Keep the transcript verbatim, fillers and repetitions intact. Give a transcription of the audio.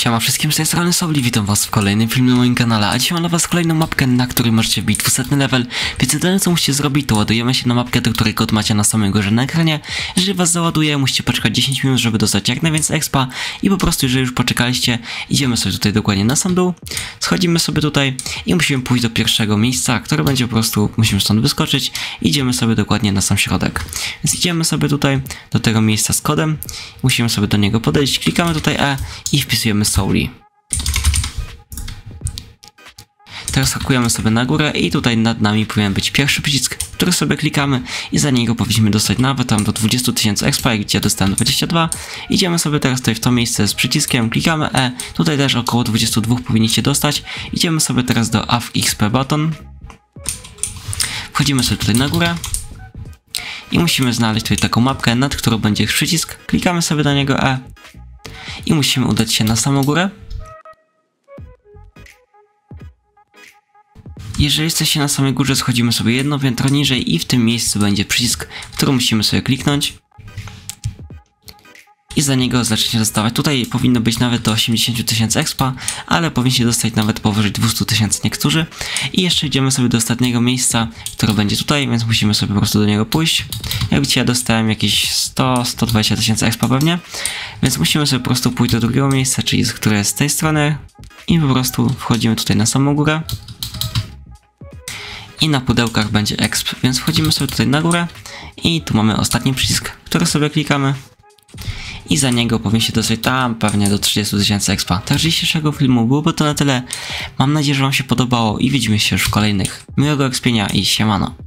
Siema wszystkim, z tej strony Souli, witam was w kolejnym filmie na moim kanale, a dzisiaj mam dla was kolejną mapkę, na której możecie wbić dwieście level, więc jedyne co musicie zrobić, to ładujemy się na mapkę, do której kod macie na samej górze na ekranie. Jeżeli was załaduje, musicie poczekać dziesięć minut, żeby dostać jak najwięcej expa i po prostu jeżeli już poczekaliście, idziemy sobie tutaj dokładnie na sam dół, schodzimy sobie tutaj i musimy pójść do pierwszego miejsca, które będzie po prostu, musimy stąd wyskoczyć, idziemy sobie dokładnie na sam środek. Więc idziemy sobie tutaj do tego miejsca z kodem, musimy sobie do niego podejść, klikamy tutaj E i wpisujemy Souli. Teraz hakujemy sobie na górę i tutaj nad nami powinien być pierwszy przycisk, który sobie klikamy i za niego powinniśmy dostać nawet tam do dwudziestu tysięcy expa, jak widzicie dostałem dwadzieścia dwa. Idziemy sobie teraz tutaj w to miejsce z przyciskiem, klikamy E, tutaj też około dwudziestu dwóch powinniście dostać. Idziemy sobie teraz do A W X P Button. Wchodzimy sobie tutaj na górę i musimy znaleźć tutaj taką mapkę, nad którą będzie przycisk, klikamy sobie do niego E i musimy udać się na samą górę. Jeżeli jesteście na samej górze, schodzimy sobie jedno piętro niżej i w tym miejscu będzie przycisk, który musimy sobie kliknąć i za niego zaczniecie dostawać. Tutaj powinno być nawet do osiemdziesięciu tysięcy expa, ale powinniście dostać nawet powyżej dwustu tysięcy niektórzy. I jeszcze idziemy sobie do ostatniego miejsca, które będzie tutaj, więc musimy sobie po prostu do niego pójść. Jak widzicie, ja dostałem jakieś sto do stu dwudziestu tysięcy expa pewnie, więc musimy sobie po prostu pójść do drugiego miejsca, czyli które jest z tej strony i po prostu wchodzimy tutaj na samą górę. I na pudełkach będzie exp, więc wchodzimy sobie tutaj na górę i tu mamy ostatni przycisk, który sobie klikamy i za niego powinniście dostać tam pewnie do trzydziestu tysięcy expa. Tak, dzisiejszego filmu byłoby to na tyle. Mam nadzieję, że wam się podobało i widzimy się już w kolejnych. Miłego expienia i siemano.